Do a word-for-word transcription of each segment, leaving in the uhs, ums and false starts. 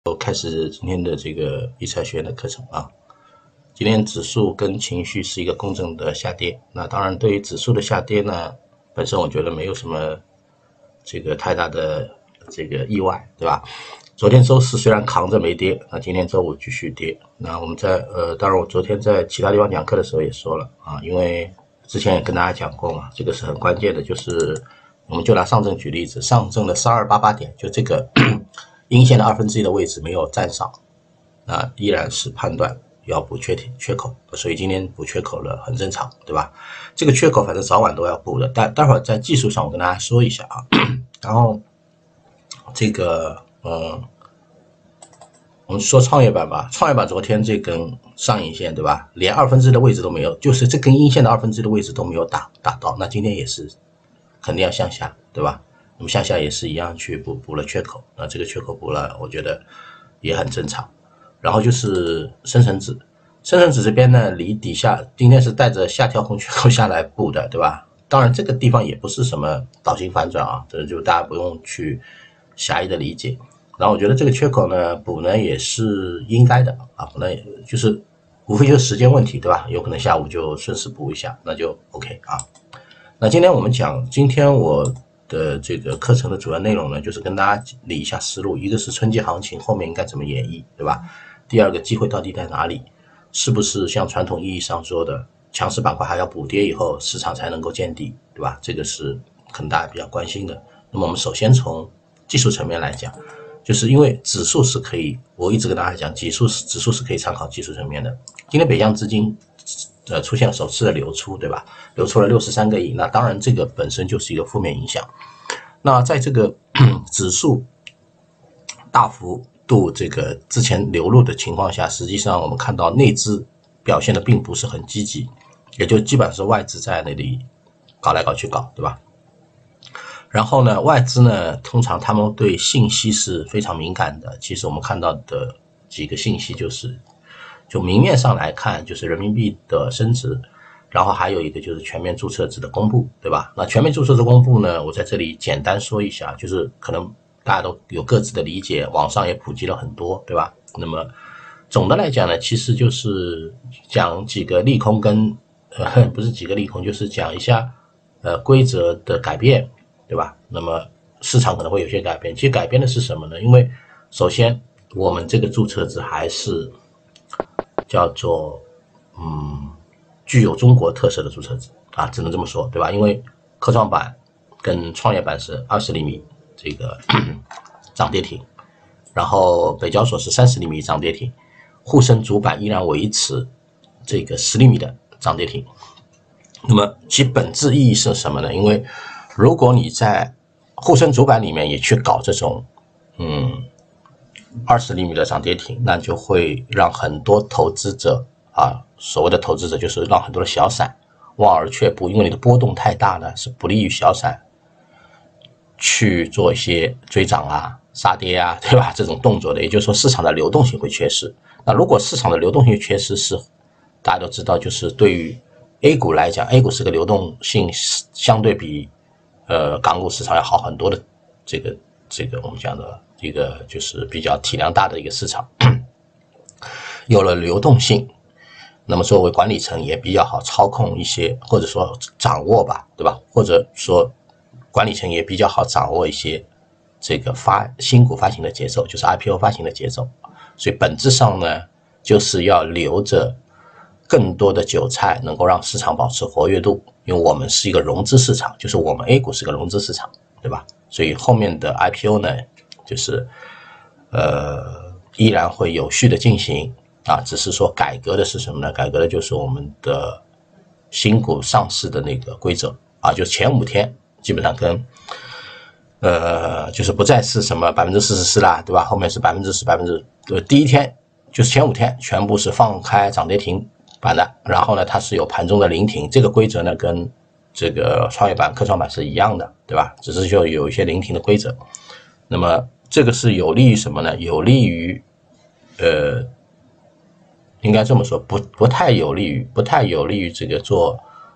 开始今天的这个理财学院的课程啊。今天指数跟情绪是一个共振的下跌，那当然对于指数的下跌呢，本身我觉得没有什么这个太大的这个意外，对吧？昨天周四虽然扛着没跌，那今天周五继续跌。那我们在呃，当然我昨天在其他地方讲课的时候也说了啊，因为之前也跟大家讲过嘛，这个是很关键的，就是我们就拿上证举例子，上证的三二八八点，就这个阴线的二分之一的位置没有站上，那依然是判断要补缺缺口，所以今天补缺口了，很正常，对吧？这个缺口反正早晚都要补的，但待会儿在技术上我跟大家说一下啊。然后这个嗯，我们说创业板吧，创业板昨天这根上影线，对吧？连二分之一的位置都没有，就是这根阴线的二分之一的位置都没有打打到，那今天也是肯定要向下，对吧？那么向下也是一样去补补了缺口，那这个缺口补了，我觉得也很正常。然后就是深成指，深成指这边呢，离底下今天是带着下跳空缺口下来补的，对吧？当然这个地方也不是什么倒行反转啊，这就大家不用去狭义的理解。然后我觉得这个缺口呢补呢也是应该的啊，补呢就是无非就是时间问题，对吧？有可能下午就顺势补一下，那就 OK 啊。那今天我们讲，今天我的这个课程的主要内容呢，就是跟大家理一下思路，一个是春季行情后面应该怎么演绎，对吧？第二个机会到底在哪里？是不是像传统意义上说的，强势板块还要补跌以后市场才能够见底，对吧？这个是可能大家比较关心的。那么我们首先从技术层面来讲，就是因为指数是可以，我一直跟大家讲，指数是指数是可以参考技术层面的。今天北向资金呃出现了首次的流出，对吧？流出了六十三个亿，那当然这个本身就是一个负面影响。那在这个指数大幅度这个之前流入的情况下，实际上我们看到内资表现的并不是很积极，也就基本上是外资在那里搞来搞去搞，对吧？然后呢，外资呢，通常他们对信息是非常敏感的。其实我们看到的几个信息就是，就明面上来看，就是人民币的升值，然后还有一个就是全面注册制的公布，对吧？那全面注册制公布呢，我在这里简单说一下，就是可能大家都有各自的理解，网上也普及了很多，对吧？那么总的来讲呢，其实就是讲几个利空跟呃不是几个利空，就是讲一下呃规则的改变，对吧？那么市场可能会有些改变，其实改变的是什么呢？因为首先我们这个注册制还是叫做嗯具有中国特色的注册制啊，只能这么说，对吧？因为科创板跟创业板是二十厘米这个涨跌停，然后北交所是三十厘米涨跌停，沪深主板依然维持这个十厘米的涨跌停。那么其本质意义是什么呢？因为如果你在沪深主板里面也去搞这种嗯二十厘米的涨跌停，那就会让很多投资者啊，所谓的投资者就是让很多的小散望而却步，因为你的波动太大呢，是不利于小散去做一些追涨啊、杀跌啊，对吧？这种动作的，也就是说市场的流动性会缺失。那如果市场的流动性缺失是，大家都知道，就是对于 A 股来讲 ，A 股是个流动性相对比呃港股市场要好很多的这个这个我们讲的一个就是比较体量大的一个市场，有了流动性，那么作为管理层也比较好操控一些，或者说掌握吧，对吧？或者说管理层也比较好掌握一些这个发新股发行的节奏，就是 I P O 发行的节奏。所以本质上呢，就是要留着更多的韭菜，能够让市场保持活跃度。因为我们是一个融资市场，就是我们 A 股是个融资市场，对吧？所以后面的 I P O 呢，就是呃依然会有序的进行啊，只是说改革的是什么呢？改革的就是我们的新股上市的那个规则啊，就前五天基本上跟呃就是不再是什么百分之四十四啦，对吧？后面是百分之十、百分之呃第一天就是前五天全部是放开涨跌停板的，然后呢它是有盘中的临停，这个规则呢跟这个创业板、科创板是一样的，对吧？只是就有一些临停的规则。那么这个是有利于什么呢？有利于呃应该这么说，不不太有利于不太有利于这个做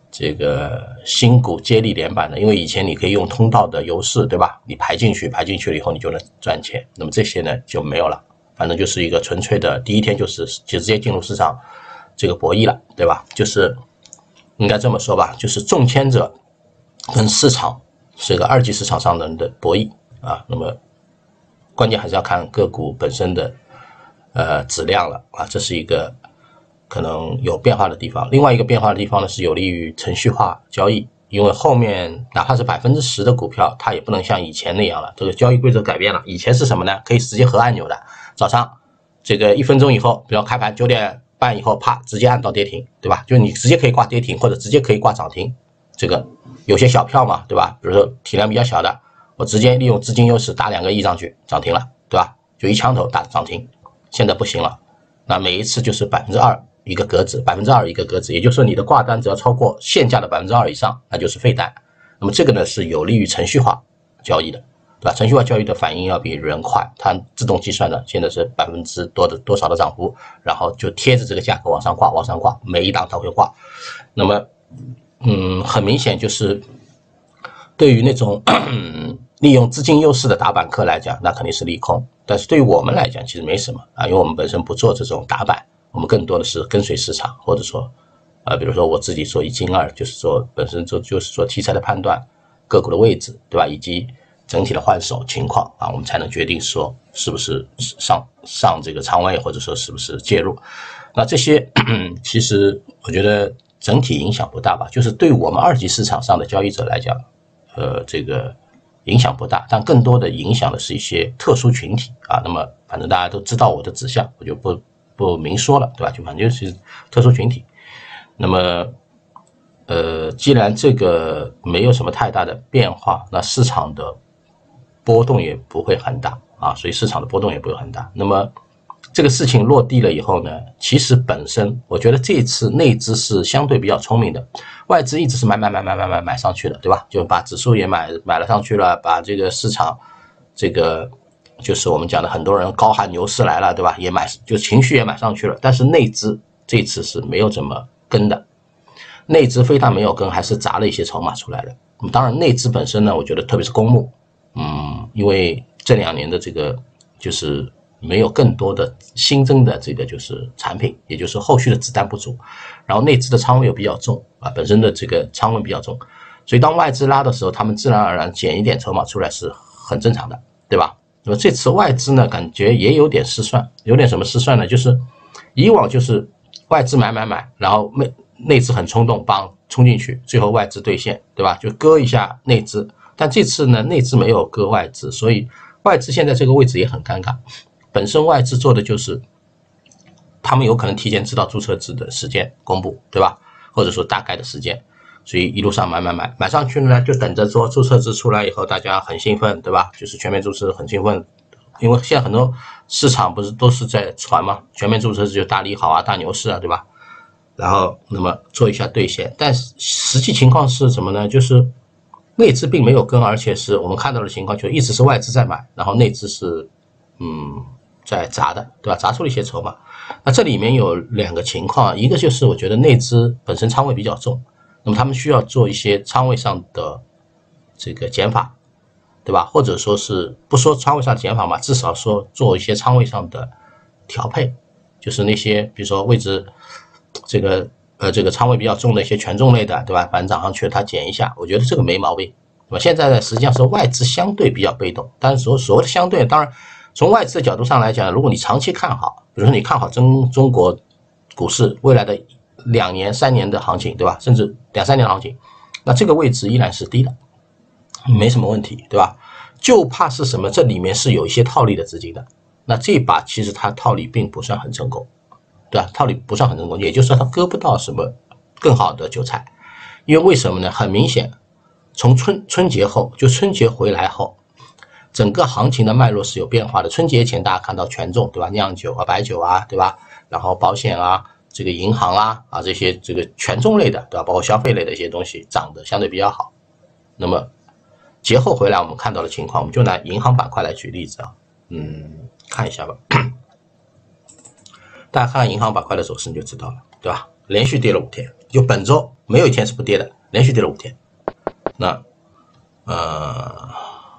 这个新股接力连板的，因为以前你可以用通道的优势，对吧？你排进去，排进去了以后你就能赚钱。那么这些呢就没有了，反正就是一个纯粹的第一天就是就直接进入市场这个博弈了，对吧？就是应该这么说吧，就是中签者跟市场是一个二级市场上人的博弈啊。那么关键还是要看个股本身的呃质量了啊，这是一个可能有变化的地方。另外一个变化的地方呢，是有利于程序化交易，因为后面哪怕是百分之十的股票，它也不能像以前那样了，这个交易规则改变了。以前是什么呢？可以直接核按钮的，早上这个一分钟以后，比如开盘九点半以后，啪，直接按到跌停，对吧？就你直接可以挂跌停，或者直接可以挂涨停。这个有些小票嘛，对吧？比如说体量比较小的，我直接利用资金优势打两个亿上去，涨停了，对吧？就一枪头打涨停。现在不行了，那每一次就是百分之二一个格子，百分之二一个格子，也就是说你的挂单只要超过现价的百分之二以上，那就是废单。那么这个呢是有利于程序化交易的，对吧？程序化交易的反应要比人快，它自动计算的现在是百分之多的多少的涨幅，然后就贴着这个价格往上挂，往上挂，每一档它会挂。那么，嗯，很明显就是对于那种利用资金优势的打板客来讲，那肯定是利空。但是对于我们来讲，其实没什么啊，因为我们本身不做这种打板，我们更多的是跟随市场，或者说，呃，比如说我自己做一进二，就是说本身做就是做题材的判断、个股的位置，对吧？以及整体的换手情况啊，我们才能决定说是不是上上这个仓位，或者说是不是介入。那这些其实我觉得整体影响不大吧，就是对我们二级市场上的交易者来讲，呃，这个影响不大，但更多的影响的是一些特殊群体啊。那么反正大家都知道我的指向，我就不不明说了，对吧？就反正就是特殊群体。那么，呃，既然这个没有什么太大的变化，那市场的波动也不会很大啊，所以市场的波动也不会很大。那么这个事情落地了以后呢，其实本身我觉得这次内资是相对比较聪明的，外资一直是买买买买买买买上去的，对吧？就把指数也买买了上去了，把这个市场这个就是我们讲的很多人高喊牛市来了，对吧？也买就情绪也买上去了，但是内资这次是没有怎么跟的，内资非但没有跟，还是砸了一些筹码出来的。当然内资本身呢，我觉得特别是公募，嗯，因为这两年的这个就是没有更多的新增的这个就是产品，也就是后续的子弹不足，然后内资的仓位又比较重啊，本身的这个仓位比较重，所以当外资拉的时候，他们自然而然减一点筹码出来是很正常的，对吧？那么这次外资呢，感觉也有点失算，有点什么失算呢？就是以往就是外资买买买，然后内内资很冲动，帮冲进去，最后外资兑现，对吧？就割一下内资，但这次呢，内资没有割外资，所以外资现在这个位置也很尴尬。本身外资做的就是他们有可能提前知道注册制的时间公布，对吧？或者说大概的时间，所以一路上买买买买上去呢，就等着说注册制出来以后大家很兴奋，对吧？就是全面注册很兴奋，因为现在很多市场不是都是在传嘛，全面注册制就大利好啊，大牛市啊，对吧？然后那么做一下兑现，但实际情况是什么呢？就是内资并没有跟，而且是我们看到的情况就一直是外资在买，然后内资是嗯在砸的，对吧？砸出了一些筹码。那这里面有两个情况，一个就是我觉得内资本身仓位比较重，那么他们需要做一些仓位上的这个减法，对吧？或者说是不说仓位上的减法嘛，至少说做一些仓位上的调配，就是那些比如说位置这个呃这个仓位比较重的一些权重类的，对吧？反正涨上去它减一下，我觉得这个没毛病，对吧？现在呢实际上是外资相对比较被动，但是所所谓的相对，当然从外资的角度上来讲，如果你长期看好，比如说你看好中中国股市未来的两年三年的行情，对吧？甚至两三年的行情，那这个位置依然是低的，没什么问题，对吧？就怕是什么？这里面是有一些套利的资金的，那这把其实它套利并不算很成功，对吧？套利不算很成功，也就是说它割不到什么更好的韭菜，因为为什么呢？很明显，从春春节后，就春节回来后，整个行情的脉络是有变化的。春节前大家看到权重，对吧？酿酒啊、白酒啊，对吧？然后保险啊、这个银行啊啊这些这个权重类的，对吧？包括消费类的一些东西涨得相对比较好。那么节后回来，我们看到的情况，我们就拿银行板块来举例子啊，嗯，看一下吧。大家看看银行板块的走势你就知道了，对吧？连续跌了五天，就本周没有一天是不跌的，连续跌了五天。那呃，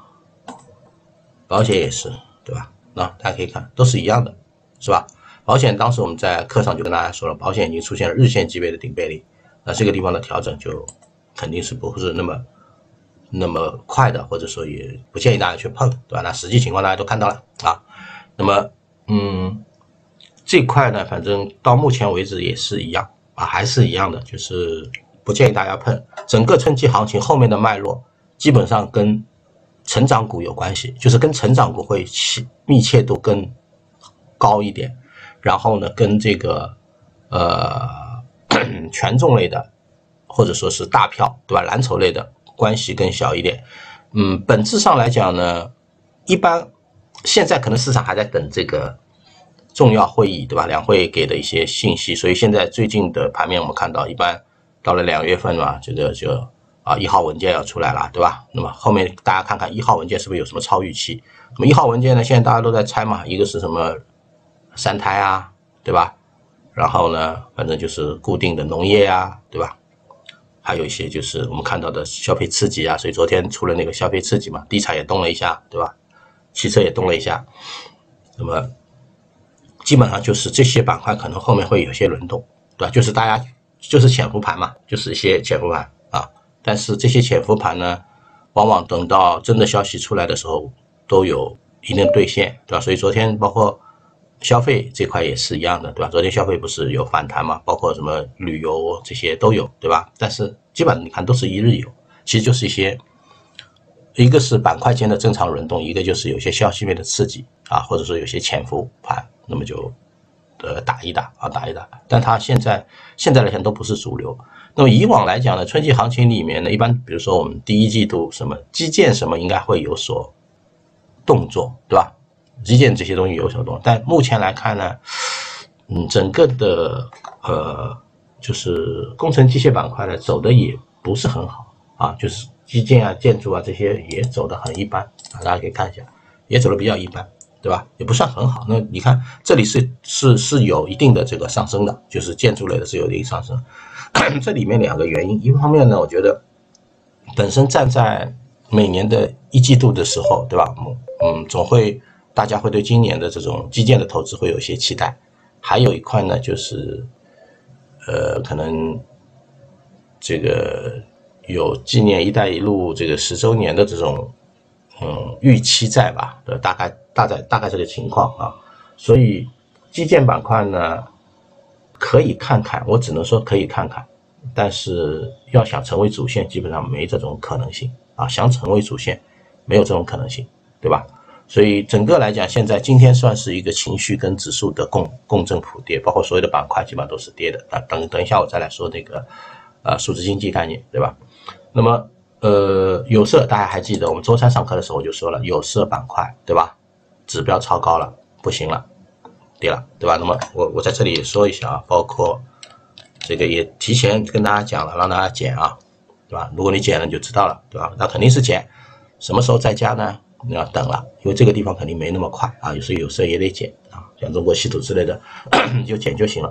保险也是，对吧？那大家可以看，都是一样的，是吧？保险当时我们在课上就跟大家说了，保险已经出现了日线级别的顶背离，那这个地方的调整就肯定是不是那么那么快的，或者说也不建议大家去碰，对吧？那实际情况大家都看到了啊。那么，嗯，这块呢，反正到目前为止也是一样啊，还是一样的，就是不建议大家碰。整个春季行情后面的脉络基本上跟成长股有关系，就是跟成长股会密切度更高一点。然后呢，跟这个呃权重类的或者说是大票，对吧？蓝筹类的关系更小一点。嗯，本质上来讲呢，一般现在可能市场还在等这个重要会议，对吧？两会给的一些信息，所以现在最近的盘面我们看到，一般到了两月份嘛，这个就啊一号文件要出来了，对吧？那么后面大家看看一号文件是不是有什么超预期？那么一号文件呢，现在大家都在猜嘛，一个是什么？三胎啊，对吧？然后呢，反正就是固定的农业啊，对吧？还有一些就是我们看到的消费刺激啊，所以昨天出了那个消费刺激嘛，地产也动了一下，对吧？汽车也动了一下，那么基本上就是这些板块可能后面会有些轮动，对吧？就是大家就是潜伏盘嘛，就是一些潜伏盘啊。但是这些潜伏盘呢，往往等到真的消息出来的时候，都有一定兑现，对吧？所以昨天包括消费这块也是一样的，对吧？昨天消费不是有反弹嘛，包括什么旅游这些都有，对吧？但是基本上你看都是一日游，其实就是一些，一个是板块间的正常轮动，一个就是有些消息面的刺激啊，或者说有些潜伏盘，那么就呃打一打啊，打一打。但它现在现在来讲都不是主流。那么以往来讲呢，春季行情里面呢，一般比如说我们第一季度什么基建什么应该会有所动作，对吧？基建这些东西有所动作，但目前来看呢，嗯，整个的呃，就是工程机械板块呢走的也不是很好啊，就是基建啊、建筑啊这些也走的很一般啊，大家可以看一下，也走的比较一般，对吧？也不算很好。那你看这里是是是有一定的这个上升的，就是建筑类的是有一定上升。这里面两个原因，一方面呢，我觉得本身站在每年的一季度的时候，对吧？嗯，总会。大家会对今年的这种基建的投资会有一些期待，还有一块呢，就是呃，可能这个有纪念“一带一路”这个十周年的这种嗯预期在吧？对，大概大概大概这个情况啊。所以基建板块呢，可以看看，我只能说可以看看，但是要想成为主线，基本上没这种可能性啊。想成为主线，没有这种可能性，对吧？所以整个来讲，现在今天算是一个情绪跟指数的共共振普跌，包括所有的板块基本上都是跌的。啊，等等一下我再来说那个呃数字经济概念，对吧？那么呃有色大家还记得，我们周三上课的时候我就说了，有色板块对吧？指标超高了，不行了，跌了，对吧？那么我我在这里也说一下啊，包括这个也提前跟大家讲了，让大家减啊，对吧？如果你减了你就知道了，对吧？那肯定是减，什么时候再加呢？你要等了，因为这个地方肯定没那么快啊，有时候有时候也得减啊，像中国稀土之类的就减就行了。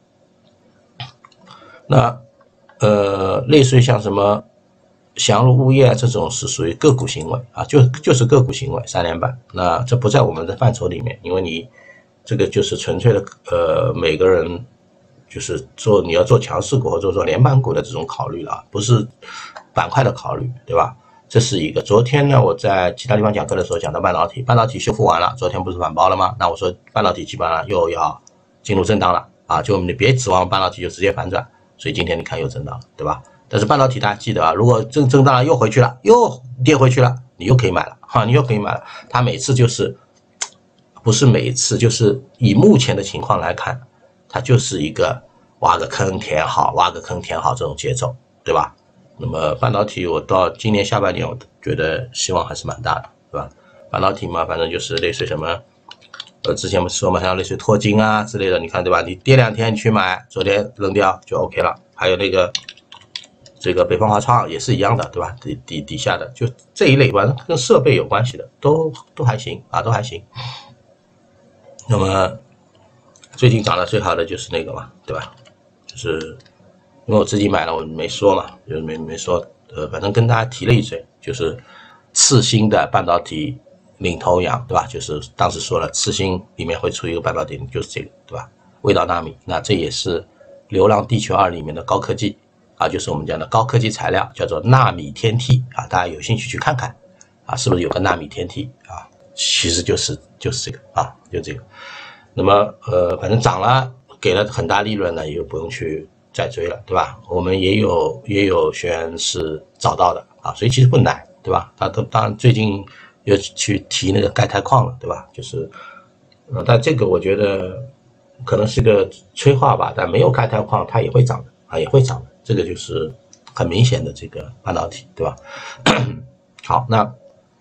那呃，类似于像什么祥如物业啊这种是属于个股行为啊，就就是个股行为三连板，那这不在我们的范畴里面，因为你这个就是纯粹的呃每个人就是做你要做强势股或者做连板股的这种考虑了，不是板块的考虑，对吧？这是一个。昨天呢，我在其他地方讲课的时候讲到半导体，半导体修复完了，昨天不是反包了吗？那我说半导体基本上又要进入震荡了啊，就你别指望半导体就直接反转，所以今天你看又震荡，对吧？但是半导体大家记得啊，如果震震荡了又回去了，又跌回去了，你又可以买了哈，你又可以买了。它每次就是不是每一次，就是以目前的情况来看，它就是一个挖个坑填好，挖个坑填好这种节奏，对吧？那么半导体我到今年下半年我觉得希望还是蛮大的，对吧？半导体嘛，反正就是类似什么呃之前我们说嘛，像类似脱晶啊之类的，你看对吧？你跌两天你去买，昨天扔掉就 OK 了。还有那个这个北方华创也是一样的，对吧？底底底下的就这一类，反正跟设备有关系的都都还行啊，都还行。那么最近涨得最好的就是那个嘛，对吧？就是因为我自己买了，我没说嘛，就是没没说，呃，反正跟大家提了一嘴，就是次新的半导体领头羊，对吧？就是当时说了，次新里面会出一个半导体，就是这个，对吧？微导纳米，那这也是《流浪地球二》里面的高科技啊，就是我们讲的高科技材料，叫做纳米天梯啊，大家有兴趣去看看啊，是不是有个纳米天梯啊？其实就是就是这个啊，就这个。那么呃，反正涨了，给了很大利润呢，也就不用去再追了，对吧？我们也有也有学员是找到的啊，所以其实不难，对吧？他都当然最近又去提那个钙钛矿了，对吧？就是，呃，但这个我觉得可能是个催化吧，但没有钙钛矿它也会涨的啊，也会涨的，这个就是很明显的这个半导体，对吧？好，那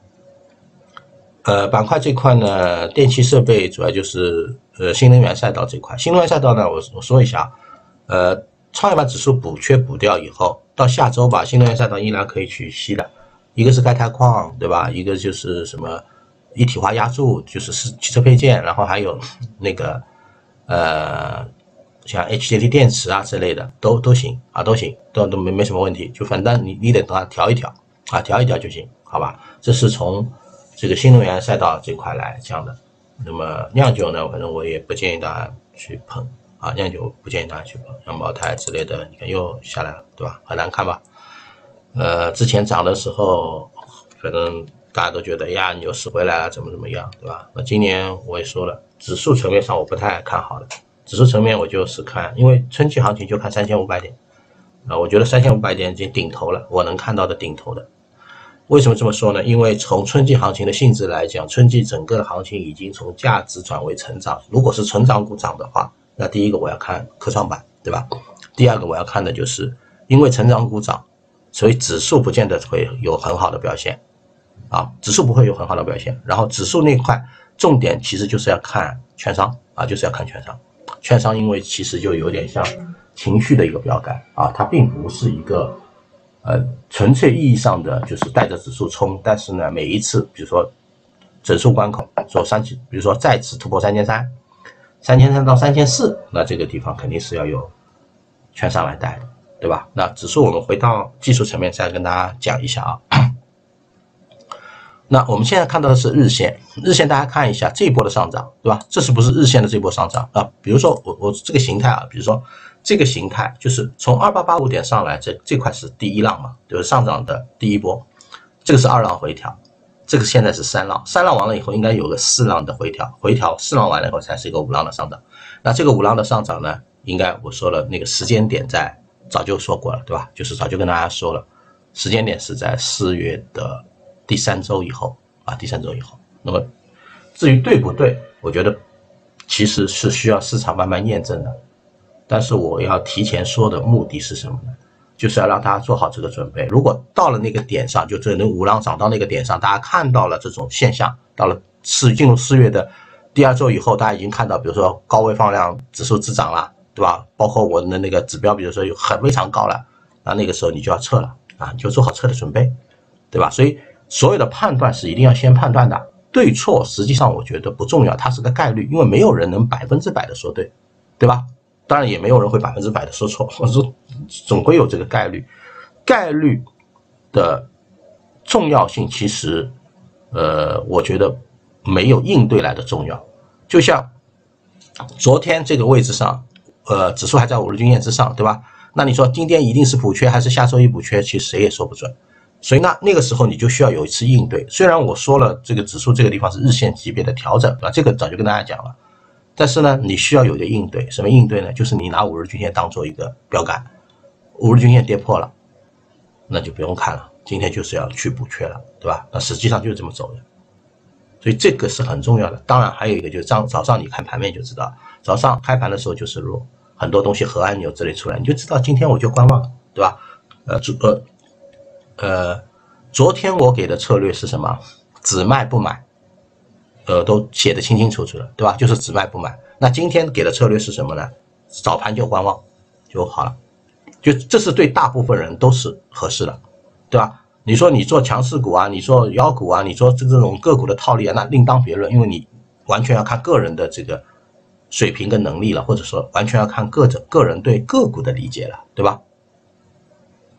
呃板块这块呢，电气设备主要就是呃新能源赛道这块，新能源赛道呢，我我说一下，呃。创业板指数补缺补掉以后，到下周吧，新能源赛道依然可以去吸的，一个是钙钛矿，对吧？一个就是什么一体化压铸，就是是汽车配件，然后还有那个呃像 H J T 电池啊之类的，都都行啊，都行，都都没没什么问题，就反正你你得等它调一调啊，调一调就行，好吧？这是从这个新能源赛道这块来讲的。那么酿酒呢，反正我也不建议大家去碰。啊，酿酒不建议大家去碰，像茅台之类的，你看又下来了，对吧？很难看吧？呃，之前涨的时候，反正大家都觉得呀，牛市回来了，怎么怎么样，对吧？那今年我也说了，指数层面上我不太看好的，指数层面我就是看，因为春季行情就看三千五百点，啊，我觉得三千五百点已经顶头了，我能看到的顶头的。为什么这么说呢？因为从春季行情的性质来讲，春季整个的行情已经从价值转为成长，如果是成长股涨的话。那第一个我要看科创板，对吧？第二个我要看的就是因为成长股涨，所以指数不见得会有很好的表现啊，指数不会有很好的表现。然后指数那块重点其实就是要看券商啊，就是要看券商。券商因为其实就有点像情绪的一个标杆啊，它并不是一个呃纯粹意义上的就是带着指数冲，但是呢每一次比如说整数关口说三比如说再次突破三千三。三千三到三千四，那这个地方肯定是要有券商来带的，对吧？那指数我们回到技术层面再跟大家讲一下啊。那我们现在看到的是日线，日线大家看一下这一波的上涨，对吧？这是不是日线的这波上涨啊？比如说我我这个形态啊，比如说这个形态就是从二八八五点上来，这这块是第一浪嘛，就是上涨的第一波，这个是二浪回调。这个现在是三浪，三浪完了以后应该有个四浪的回调，回调四浪完了以后才是一个五浪的上涨。那这个五浪的上涨呢，应该我说了那个时间点在早就说过了，对吧？就是早就跟大家说了，时间点是在四月的第三周以后啊，第三周以后。那么至于对不对，我觉得其实是需要市场慢慢验证的。但是我要提前说的目的是什么呢？就是要让大家做好这个准备。如果到了那个点上，就这能五浪涨到那个点上，大家看到了这种现象，到了四进入四月的第二周以后，大家已经看到，比如说高位放量指数滞涨了，对吧？包括我的那个指标，比如说有很非常高了，那那个时候你就要撤了啊，你就做好撤的准备，对吧？所以所有的判断是一定要先判断的，对错实际上我觉得不重要，它是个概率，因为没有人能百分之百的说对，对吧？当然也没有人会百分之百的说错，我说总会有这个概率，概率的重要性其实，呃，我觉得没有应对来的重要。就像昨天这个位置上，呃，指数还在五日均线之上，对吧？那你说今天一定是补缺还是下周一补缺，其实谁也说不准。所以那那个时候你就需要有一次应对。虽然我说了这个指数这个地方是日线级别的调整，对吧？这个早就跟大家讲了。但是呢，你需要有一个应对，什么应对呢？就是你拿五日均线当做一个标杆，五日均线跌破了，那就不用看了，今天就是要去补缺了，对吧？那实际上就是这么走的，所以这个是很重要的。当然还有一个就是早早上你看盘面就知道，早上开盘的时候就是弱，很多东西核按钮之类出来，你就知道今天我就观望，对吧？呃呃呃，昨天我给的策略是什么？只卖不买。呃，都写得清清楚楚的，对吧？就是只卖不买。那今天给的策略是什么呢？早盘就观望就好了，就这是对大部分人都是合适的，对吧？你说你做强势股啊，你做妖股啊，你做这种个股的套利啊，那另当别论，因为你完全要看个人的这个水平跟能力了，或者说完全要看个人个人对个股的理解了，对吧？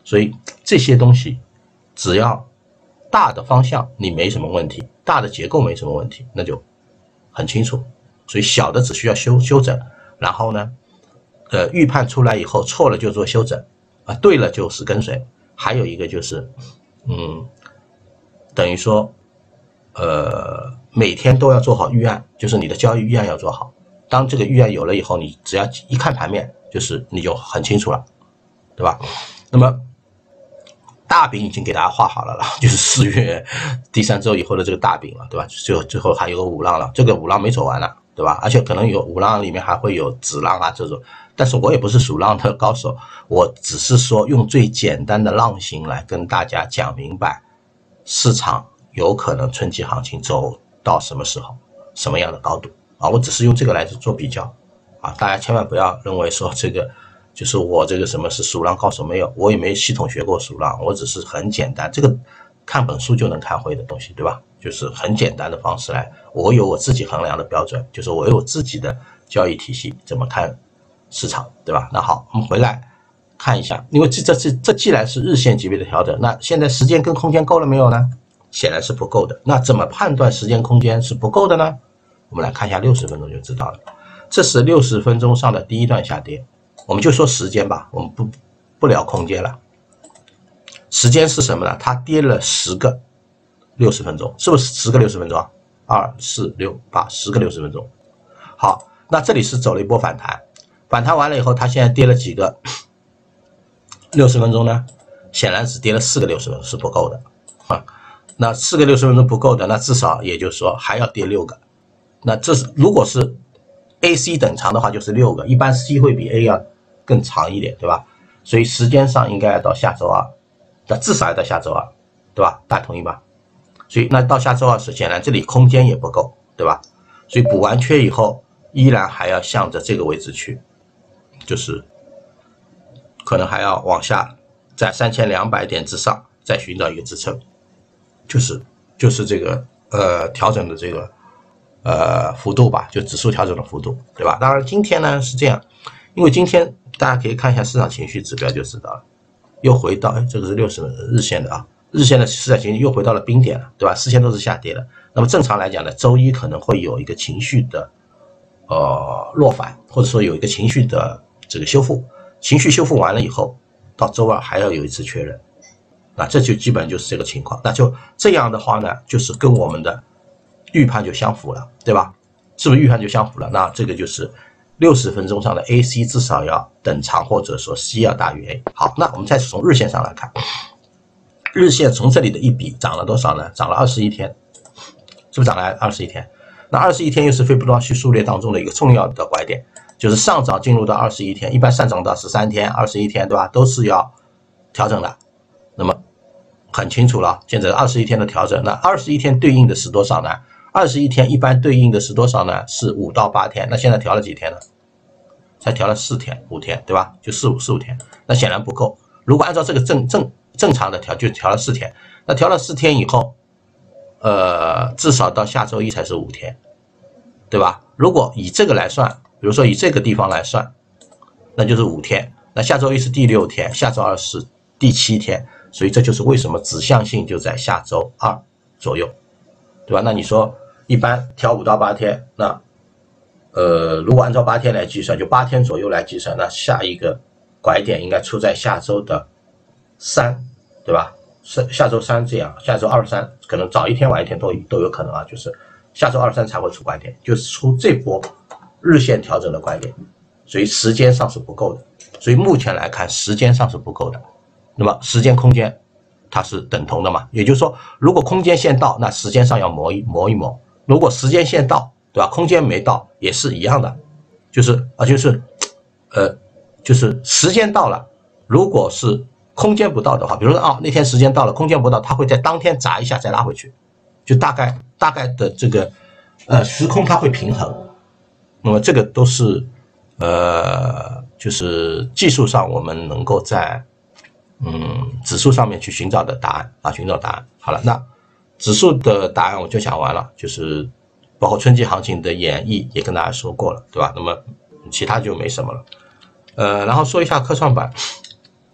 所以这些东西只要大的方向你没什么问题，大的结构没什么问题，那就很清楚。所以小的只需要修修整，然后呢，呃，预判出来以后错了就做修整，啊，对了就是跟随。还有一个就是，嗯，等于说，呃，每天都要做好预案，就是你的交易预案要做好。当这个预案有了以后，你只要一看盘面，就是你就很清楚了，对吧？那么大饼已经给大家画好了了，就是四月第三周以后的这个大饼了，对吧？最后最后还有个五浪了，这个五浪没走完了，对吧？而且可能有五浪里面还会有子浪啊这种，但是我也不是数浪的高手，我只是说用最简单的浪形来跟大家讲明白，市场有可能春季行情走到什么时候，什么样的高度啊？我只是用这个来做比较啊，大家千万不要认为说这个就是我这个什么是数浪高手，没有，我也没系统学过数浪，我只是很简单，这个看本书就能看会的东西，对吧？就是很简单的方式来，我有我自己衡量的标准，就是我有我自己的交易体系，怎么看市场，对吧？那好，我们回来看一下，因为这这这这既然是日线级别的调整，那现在时间跟空间够了没有呢？显然是不够的。那怎么判断时间空间是不够的呢？我们来看一下六十分钟就知道了。这是六十分钟上的第一段下跌，我们就说时间吧，我们不不聊空间了。时间是什么呢？它跌了十个六十分钟，是不是十个六十分钟啊？二四六八，十个六十分钟。好，那这里是走了一波反弹，反弹完了以后，它现在跌了几个六十分钟呢？显然只跌了四个六十分钟是不够的啊。那四个六十分钟不够的，那至少也就是说还要跌六个。那这是如果是 A C 等长的话，就是六个，一般 C 会比 A 要更长一点，对吧？所以时间上应该要到下周二，那至少要到下周二，对吧？大家同意吧？所以那到下周二是显然这里空间也不够，对吧？所以补完缺以后，依然还要向着这个位置去，就是可能还要往下，在三千两百点之上再寻找一个支撑，就是就是这个呃调整的这个呃幅度吧，就指数调整的幅度，对吧？当然今天呢是这样，因为今天大家可以看一下市场情绪指标就知道了，又回到哎这个是六十日线的啊。日线的市场情绪又回到了冰点了，对吧？之前都是下跌的。那么正常来讲呢，周一可能会有一个情绪的呃落反，或者说有一个情绪的这个修复。情绪修复完了以后，到周二还要有一次确认，那这就基本就是这个情况。那就这样的话呢，就是跟我们的预判就相符了，对吧？是不是预判就相符了？那这个就是六十分钟上的 A C 至少要等长，或者说 C 要大于 A。好，那我们再从日线上来看。日线从这里的一笔涨了多少呢？涨了二十一天，是不是涨了二十一天？那二十一天又是斐波那契数列当中的一个重要的拐点，就是上涨进入到二十一天，一般上涨到十三天、二十一天，对吧？都是要调整的。那么很清楚了，现在二十一天的调整，那二十一天对应的是多少呢？二十一天一般对应的是多少呢？是五到八天。那现在调了几天呢？才调了四天、五天，对吧？就四五四五天，那显然不够。如果按照这个正正正常的调，就调了四天。那调了四天以后，呃，至少到下周一才是五天，对吧？如果以这个来算，比如说以这个地方来算，那就是五天。那下周一是第六天，下周二是第七天，所以这就是为什么指向性就在下周二左右，对吧？那你说一般调五到八天，那呃，如果按照八天来计算，就八天左右来计算，那下一个拐点应该出在下周的三，对吧？是下周三这样，下周二三可能早一天晚一天都都有可能啊，就是下周二三才会出拐点，就是出这波日线调整的拐点，所以时间上是不够的，所以目前来看时间上是不够的。那么时间空间它是等同的嘛？也就是说，如果空间线到，那时间上要磨一磨一磨；如果时间线到，对吧？空间没到也是一样的，就是啊，就是呃，就是时间到了，如果是空间不到的话，比如说啊，那天时间到了，空间不到，它会在当天砸一下再拉回去，就大概大概的这个呃时空它会平衡。那么这个都是呃就是技术上我们能够在嗯指数上面去寻找的答案啊，寻找答案。好了，那指数的答案我就讲完了，就是包括春季行情的演绎也跟大家说过了，对吧？那么其他就没什么了。呃，然后说一下科创板。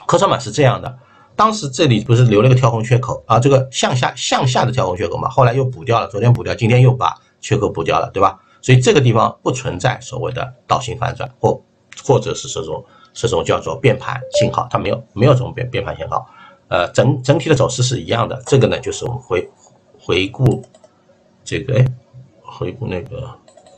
科创板是这样的，当时这里不是留了个跳空缺口啊，这个向下向下的跳空缺口嘛，后来又补掉了，昨天补掉，今天又把缺口补掉了，对吧？所以这个地方不存在所谓的倒行反转或或者是这种这种叫做变盘信号，它没有没有这种变变盘信号，呃，整整体的走势是一样的。这个呢，就是我们回回顾这个，哎，回顾那个。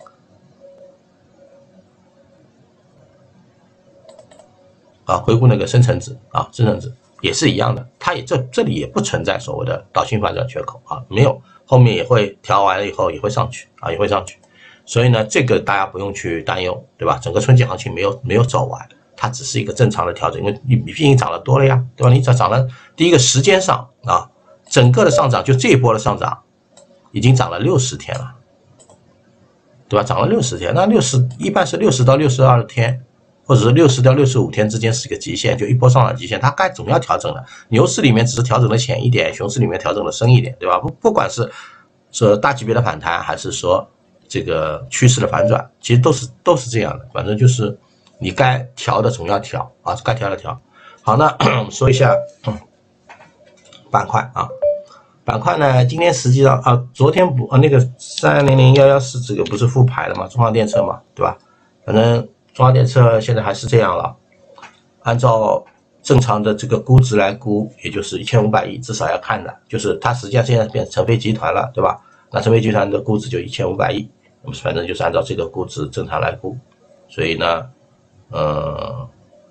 啊，回顾那个深成指啊，深成指也是一样的，它也这这里也不存在所谓的倒行反转缺口啊，没有，后面也会调完了以后也会上去啊，也会上去，所以呢，这个大家不用去担忧，对吧？整个春季行情没有没有走完，它只是一个正常的调整，因为你毕竟涨得多了呀，对吧？你涨涨了，第一个时间上啊，整个的上涨就这一波的上涨已经涨了六十天了，对吧？涨了六十天，那六十一般是六十到六十二天。或者是六十到六十五天之间是一个极限，就一波上涨极限，它该总要调整的。牛市里面只是调整的浅一点，熊市里面调整的深一点，对吧？不不管是说大级别的反弹，还是说这个趋势的反转，其实都是都是这样的。反正就是你该调的总要调啊，该调的调。好，那我们说一下板块啊，板块呢，今天实际上啊，昨天不啊那个三零零一一四这个不是复牌了吗？中航电车嘛，对吧？反正。中航电车现在还是这样了，按照正常的这个估值来估，也就是一千五百亿，至少要看的，就是它实际上现在变成成飞集团了，对吧？那成飞集团的估值就一千五百亿，那么反正就是按照这个估值正常来估，所以呢，呃，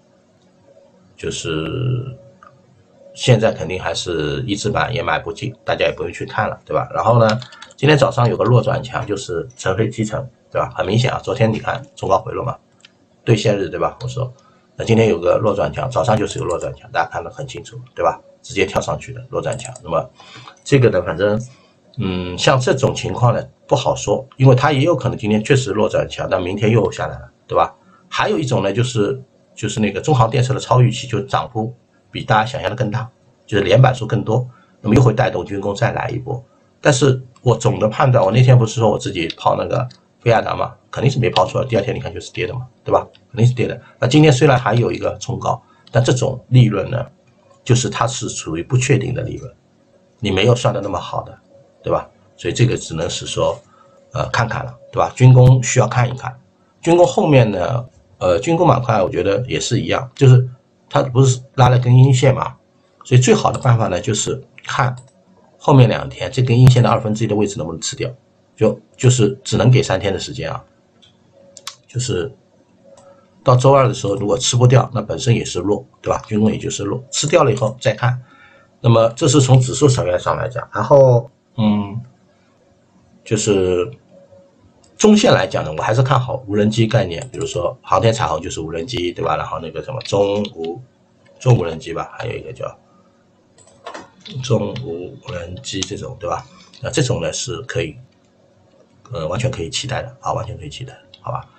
就是现在肯定还是一字板也买不进，大家也不用去看了，对吧？然后呢，今天早上有个弱转强，就是成飞集成，对吧？很明显啊，昨天你看冲高回落嘛。兑现日对吧？我说，那今天有个弱转强，早上就是有弱转强，大家看得很清楚，对吧？直接跳上去的弱转强。那么这个呢，反正，嗯，像这种情况呢不好说，因为它也有可能今天确实弱转强，但明天又下来了，对吧？还有一种呢，就是就是那个中航电车的超预期，就涨幅比大家想象的更大，就是连板数更多，那么又会带动军工再来一波。但是我总的判断，我那天不是说我自己抛那个菲亚达嘛，肯定是没抛出来，第二天你看就是跌的嘛，对吧？肯定是跌的。那今天虽然还有一个冲高，但这种利润呢，就是它是属于不确定的利润，你没有算的那么好的，对吧？所以这个只能是说，呃，看看了，对吧？军工需要看一看，军工后面呢，呃，军工板块我觉得也是一样，就是它不是拉了根阴线嘛，所以最好的办法呢，就是看后面两天这根阴线的二分之一的位置能不能吃掉，就就是只能给三天的时间啊，就是到周二的时候，如果吃不掉，那本身也是弱，对吧？军工也就是弱，吃掉了以后再看。那么这是从指数成员上来讲，然后嗯，就是中线来讲呢，我还是看好无人机概念，比如说航天彩虹就是无人机，对吧？然后那个什么中无中无人机吧，还有一个叫中无人机这种，对吧？那这种呢是可以，呃，完全可以期待的啊，完全可以期待的，好吧？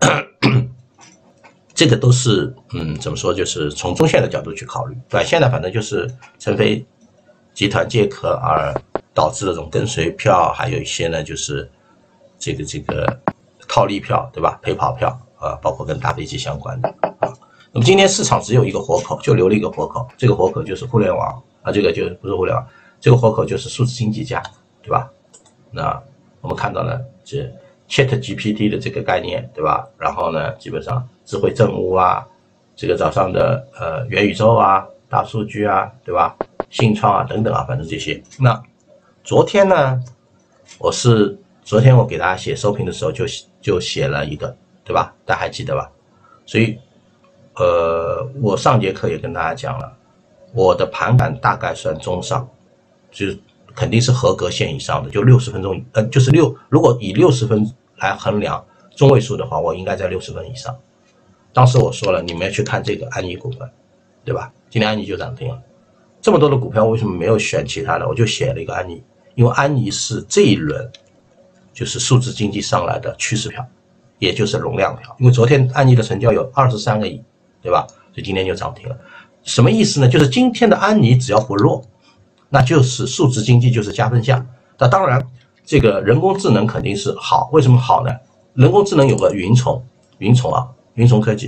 这个都是嗯，怎么说？就是从中线的角度去考虑，短线呢，反正就是成飞集团借壳而导致的这种跟随票，还有一些呢就是这个这个套利票，对吧？陪跑票啊，包括跟大飞机相关的啊。那么今天市场只有一个活口，就留了一个活口，这个活口就是互联网啊，这个就不是互联网，这个活口就是数字经济价，对吧？那我们看到了这 ChatGPT 的这个概念，对吧？然后呢，基本上智慧政务啊，这个早上的呃元宇宙啊、大数据啊，对吧？信创啊等等啊，反正这些。那昨天呢，我是昨天我给大家写收评的时候就就写了一个，对吧？大家还记得吧？所以呃，我上节课也跟大家讲了，我的盘感大概算中上，就是肯定是合格线以上的，就六十分钟，呃，就是六，如果以六十分来衡量中位数的话，我应该在六十分以上。当时我说了，你们要去看这个安妮股份，对吧？今天安妮就涨停了。这么多的股票，为什么没有选其他的？我就写了一个安妮，因为安妮是这一轮就是数字经济上来的趋势票，也就是容量票。因为昨天安妮的成交有二十三个亿，对吧？所以今天就涨停了。什么意思呢？就是今天的安妮只要不弱，那就是数字经济就是加分项。那当然，这个人工智能肯定是好。为什么好呢？人工智能有个云从，云从啊，云从科技，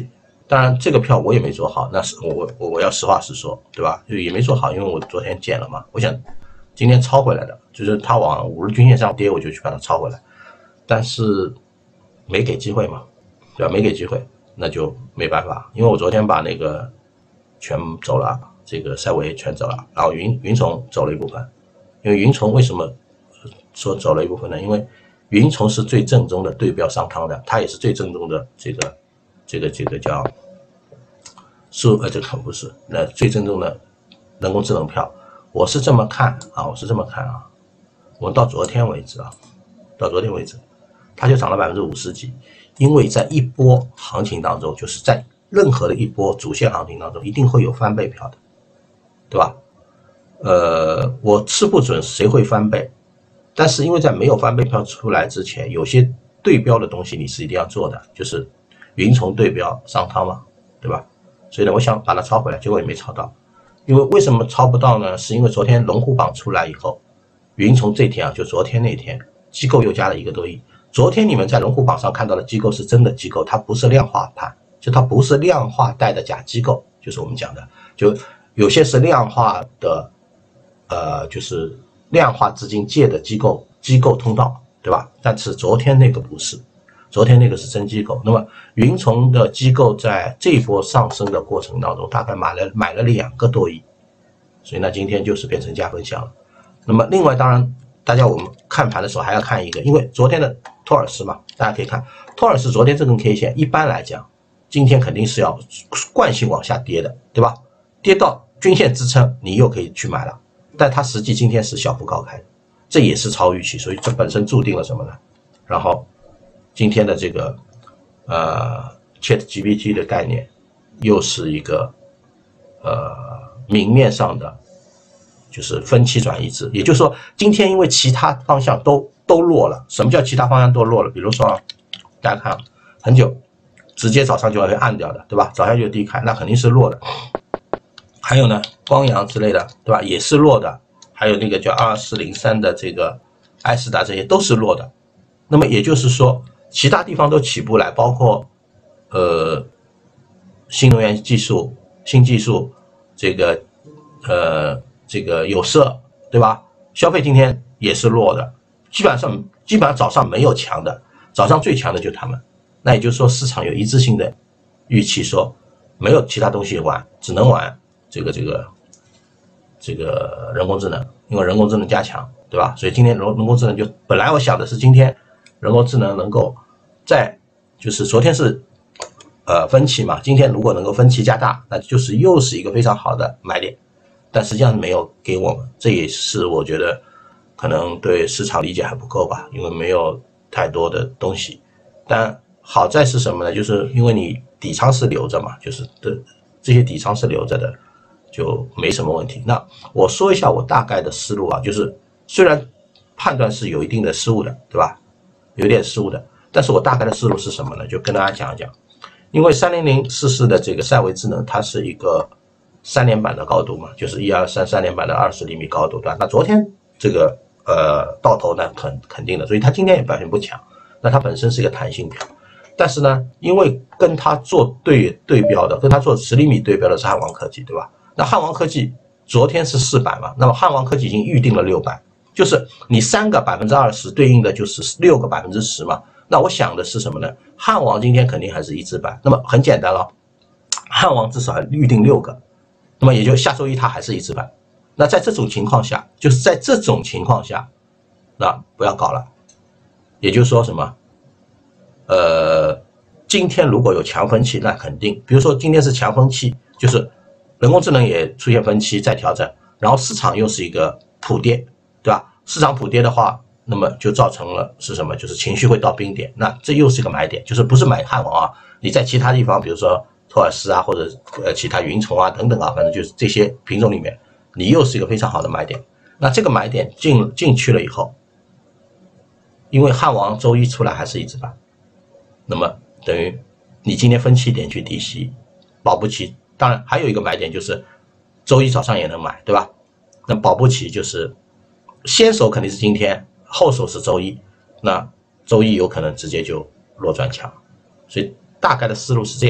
当然这个票我也没做好，那是我我我要实话实说，对吧？就也没做好，因为我昨天减了嘛，我想今天抄回来的，就是它往五日均线上跌，我就去把它抄回来，但是没给机会嘛，对吧？没给机会，那就没办法，因为我昨天把那个全走了，这个赛维全走了，然后云云从走了一部分，因为云从为什么说走了一部分呢？因为云从是最正宗的对标上汤的，它也是最正宗的这个这个这个叫数呃这个不是那最正宗的人工智能票，我是这么看啊，我是这么看啊，我们到昨天为止啊，到昨天为止，它就涨了百分之五十几，因为在一波行情当中，就是在任何的一波主线行情当中，一定会有翻倍票的，对吧？呃，我吃不准谁会翻倍，但是因为在没有翻倍票出来之前，有些对标的东西你是一定要做的，就是云从对标上汤嘛，对吧？所以呢，我想把它抄回来，结果也没抄到。因为为什么抄不到呢？是因为昨天龙虎榜出来以后，云从这天啊，就昨天那天，机构又加了一个多亿。昨天你们在龙虎榜上看到的机构是真的机构，它不是量化盘，就它不是量化带的假机构，就是我们讲的，就有些是量化的，呃，就是量化资金借的机构机构通道，对吧？但是昨天那个不是，昨天那个是真机构。那么云从的机构在这一波上升的过程当中，大概买了买了两个多亿，所以呢，今天就是变成加分项了。那么另外，当然大家我们看盘的时候还要看一个，因为昨天的托尔斯嘛，大家可以看托尔斯昨天这根 K 线，一般来讲，今天肯定是要惯性往下跌的，对吧？跌到均线支撑，你又可以去买了，但它实际今天是小幅高开，这也是超预期，所以这本身注定了什么呢？然后今天的这个呃 ChatGPT 的概念，又是一个呃明面上的。就是分期转移制，也就是说，今天因为其他方向都都弱了。什么叫其他方向都弱了？比如说，大家看很久，直接早上就要被按掉的，对吧？早上就低开，那肯定是弱的。还有呢，光阳之类的，对吧？也是弱的。还有那个叫二四零三的这个艾斯达，这些都是弱的。那么也就是说，其他地方都起不来，包括呃新能源技术、新技术这个呃。这个有色，对吧？消费今天也是弱的，基本上基本上早上没有强的，早上最强的就是他们。那也就是说，市场有一致性的预期，说没有其他东西玩，只能玩这个这个这个人工智能，因为人工智能加强，对吧？所以今天人人工智能就本来我想的是今天人工智能能够在就是昨天是呃分歧嘛，今天如果能够分歧加大，那就是又是一个非常好的买点。但实际上没有给我们，这也是我觉得可能对市场理解还不够吧，因为没有太多的东西。但好在是什么呢？就是因为你底仓是留着嘛，就是的这些底仓是留着的，就没什么问题。那我说一下我大概的思路啊，就是虽然判断是有一定的失误的，对吧？有点失误的，但是我大概的思路是什么呢？就跟大家讲一讲。因为三零零四四的这个赛维智能，它是一个三连板的高度嘛，就是一二三三连板的二十厘米高度，对吧？那昨天这个呃到头呢，肯肯定的，所以它今天也表现不强。那它本身是一个弹性票，但是呢，因为跟它做对对标的，跟它做十厘米对标的是汉王科技，对吧？那汉王科技昨天是四百嘛，那么汉王科技已经预定了六百，就是你三个百分之二十对应的就是六个百分之十嘛。那我想的是什么呢？汉王今天肯定还是一字板，那么很简单了，汉王至少预定六个。那么也就下周一它还是一字板，那在这种情况下，就是在这种情况下，那不要搞了。也就是说什么？呃，今天如果有强分期，那肯定，比如说今天是强分期，就是人工智能也出现分期再调整，然后市场又是一个普跌，对吧？市场普跌的话，那么就造成了是什么？就是情绪会到冰点，那这又是一个买点，就是不是买汉王啊，你在其他地方，比如说托尔斯啊，或者呃其他云从啊等等啊，反正就是这些品种里面，你又是一个非常好的买点。那这个买点进进去了以后，因为汉王周一出来还是一字板，那么等于你今天分期点去低吸，保不齐。当然还有一个买点就是周一早上也能买，对吧？那保不齐就是先手肯定是今天，后手是周一，那周一有可能直接就弱转强，所以大概的思路是这样的。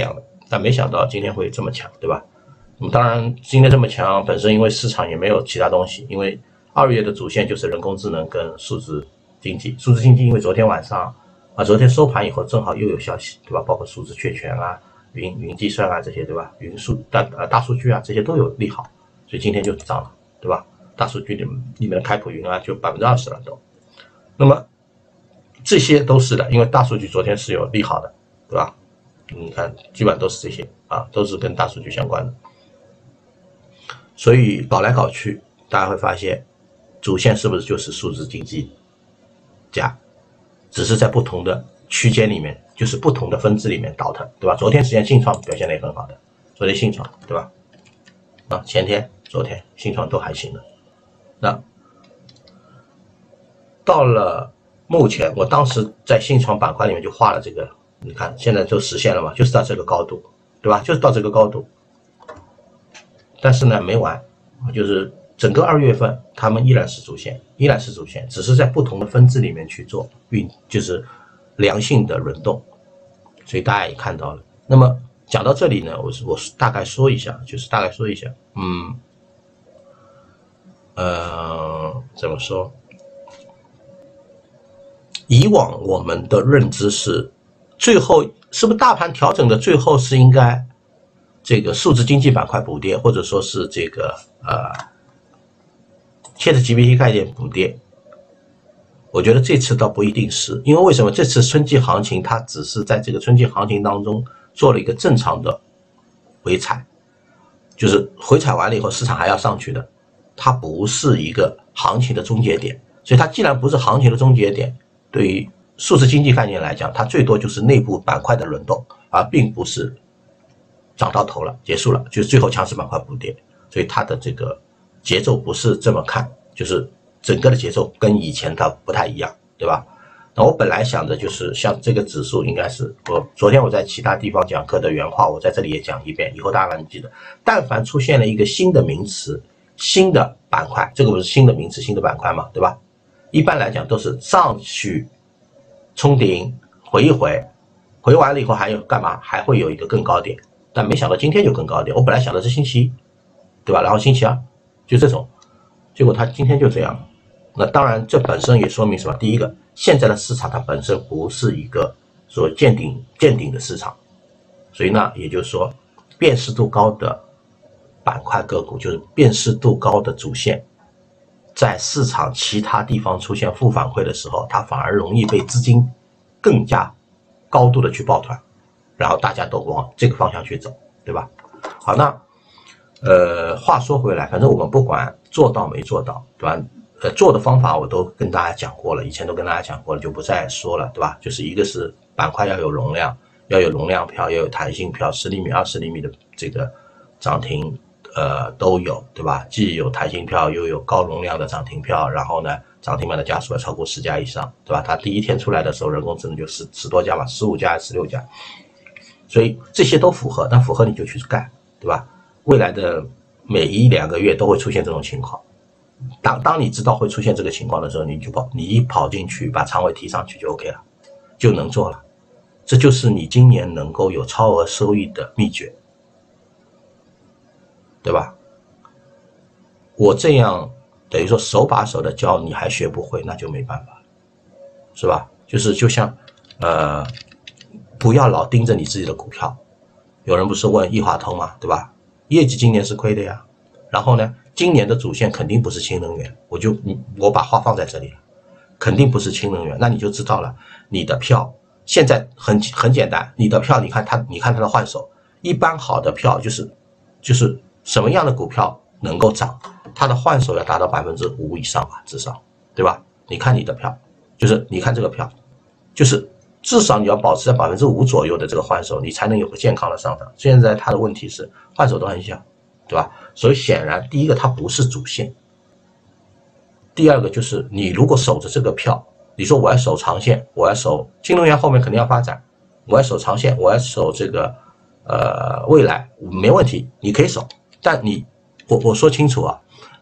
但没想到今天会这么强，对吧？那么当然今天这么强，本身因为市场也没有其他东西，因为二月的主线就是人工智能跟数字经济，数字经济因为昨天晚上啊，昨天收盘以后正好又有消息，对吧？包括数字确权啊、云云计算啊这些，对吧？云数大呃大数据啊这些都有利好，所以今天就涨了，对吧？大数据里面里面的开普云啊就百分之二十了都，那么这些都是的，因为大数据昨天是有利好的，对吧？你看基本上都是这些啊，都是跟大数据相关的。所以搞来搞去，大家会发现，主线是不是就是数字经济加，只是在不同的区间里面，就是不同的分支里面倒腾，对吧？昨天实际上信创表现的也很好的，昨天信创，对吧？啊，前天、昨天信创都还行的。那到了目前，我当时在信创板块里面就画了这个，你看现在就实现了嘛，就是到这个高度，对吧？就是到这个高度。但是呢，没完，就是整个二月份，他们依然是主线，依然是主线，只是在不同的分支里面去做运，就是良性的轮动，所以大家也看到了。那么讲到这里呢，我我大概说一下，就是大概说一下，嗯，呃，怎么说？以往我们的认知是，最后是不是大盘调整的最后是应该？这个数字经济板块补跌，或者说是这个呃 ChatGPT 概念补跌，我觉得这次倒不一定是，因为为什么这次春季行情它只是在这个春季行情当中做了一个正常的回踩，就是回踩完了以后市场还要上去的，它不是一个行情的终结点，所以它既然不是行情的终结点，对于数字经济概念来讲，它最多就是内部板块的轮动，而并不是涨到头了，结束了，就是最后强势板块补跌，所以它的这个节奏不是这么看，就是整个的节奏跟以前它不太一样，对吧？那我本来想的就是像这个指数应该是，我昨天我在其他地方讲课的原话，我在这里也讲一遍，以后大家能记得，但凡出现了一个新的名词、新的板块，这个不是新的名词、新的板块嘛，对吧？一般来讲都是上去冲顶，回一回，回完了以后还有干嘛？还会有一个更高点。但没想到今天就更高点，我本来想的是星期一，对吧？然后星期二就这种，结果它今天就这样。那当然，这本身也说明什么？第一个，现在的市场它本身不是一个说见顶见顶的市场，所以呢，也就是说，辨识度高的板块个股，就是辨识度高的主线，在市场其他地方出现负反馈的时候，它反而容易被资金更加高度的去抱团。然后大家都往这个方向去走，对吧？好，那呃，话说回来，反正我们不管做到没做到，对吧？呃，做的方法我都跟大家讲过了，以前都跟大家讲过了，就不再说了，对吧？就是一个是板块要有容量，要有容量票，要有弹性票，十厘米、二十厘米的这个涨停，呃，都有，对吧？既有弹性票，又有高容量的涨停票，然后呢，涨停板的家数要超过十家以上，对吧？它第一天出来的时候，人工智能就十十多家嘛，十五家、十六家。所以这些都符合，但符合你就去干，对吧？未来的每一两个月都会出现这种情况。当当你知道会出现这个情况的时候，你就跑，你一跑进去，把仓位提上去就 OK 了，就能做了。这就是你今年能够有超额收益的秘诀，对吧？我这样等于说手把手的教你还学不会，那就没办法，是吧？就是就像呃。不要老盯着你自己的股票，有人不是问易华通嘛，对吧？业绩今年是亏的呀，然后呢，今年的主线肯定不是氢能源，我就我把话放在这里了，肯定不是氢能源，那你就知道了，你的票现在很很简单，你的票你看它，你看它的换手，一般好的票就是就是什么样的股票能够涨，它的换手要达到百分之五以上吧，至少，对吧？你看你的票，就是你看这个票，就是。至少你要保持在百分之五左右的这个换手，你才能有个健康的上涨。现在它的问题是换手都很小，对吧？所以显然，第一个它不是主线，第二个就是你如果守着这个票，你说我要守长线，我要守新能源后面肯定要发展，我要守长线，我要守这个呃未来没问题，你可以守，但你我我说清楚啊，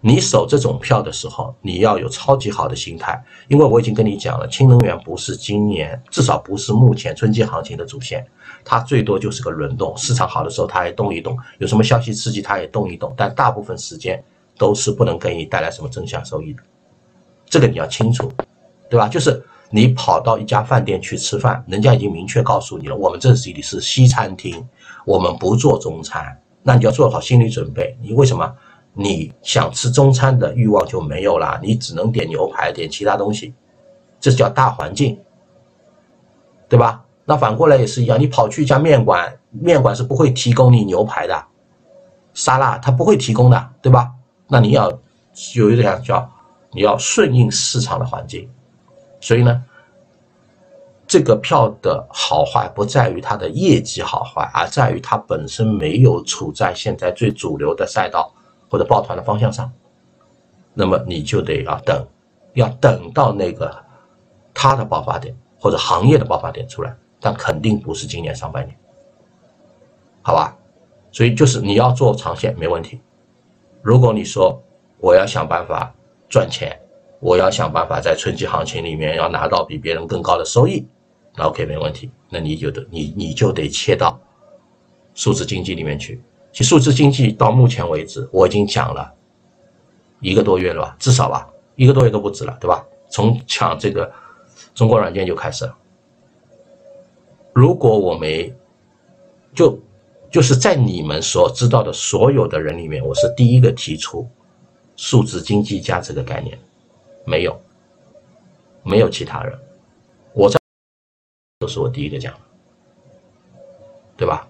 你守这种票的时候，你要有超级好的心态，因为我已经跟你讲了，氢能源不是今年，至少不是目前春季行情的主线，它最多就是个轮动，市场好的时候它也动一动，有什么消息刺激它也动一动，但大部分时间都是不能给你带来什么正向收益的，这个你要清楚，对吧？就是你跑到一家饭店去吃饭，人家已经明确告诉你了，我们这里是西餐厅，我们不做中餐，那你要做好心理准备，你为什么？你想吃中餐的欲望就没有了，你只能点牛排，点其他东西，这叫大环境，对吧？那反过来也是一样，你跑去一家面馆，面馆是不会提供你牛排的，沙拉它不会提供的，对吧？那你要有一点叫你要顺应市场的环境，所以呢，这个票的好坏不在于它的业绩好坏，而在于它本身没有处在现在最主流的赛道或者抱团的方向上，那么你就得要等，要等到那个它的爆发点或者行业的爆发点出来，但肯定不是今年上半年，好吧？所以就是你要做长线没问题。如果你说我要想办法赚钱，我要想办法在春季行情里面要拿到比别人更高的收益，那 OK 没问题，那你就得你你就得切到数字经济里面去。其实数字经济到目前为止我已经讲了一个多月了吧，至少吧，一个多月都不止了，对吧？从抢这个中国软件就开始了。如果我没就就是在你们所知道的所有的人里面，我是第一个提出数字经济价这个概念，没有没有其他人，我在都是我第一个讲的，对吧？